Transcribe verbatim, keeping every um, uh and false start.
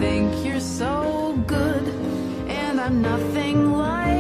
think you're so good, and I'm nothing like